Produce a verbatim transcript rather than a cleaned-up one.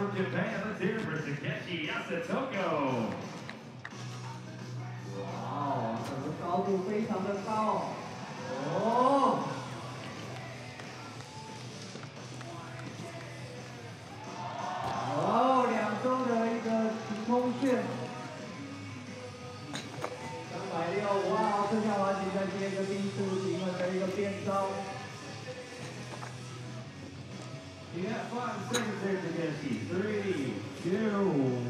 from Japan, let's hear it for Takeshi Yasutoko. 哇，整个高度非常的高。哦。哦，两周的一个平空旋。三百六，哇，这下完全在接一个低速平衡的一个变招。 You got five seconds there, Takeshi. Three, two,